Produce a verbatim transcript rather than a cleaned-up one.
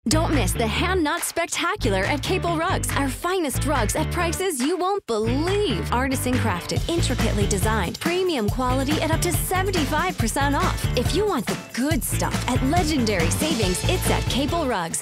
Don't miss the Hand Knot Spectacular at Capel Rugs. Our finest rugs at prices you won't believe. Artisan crafted, intricately designed, premium quality at up to seventy-five percent off. If you want the good stuff at legendary savings, it's at Capel Rugs.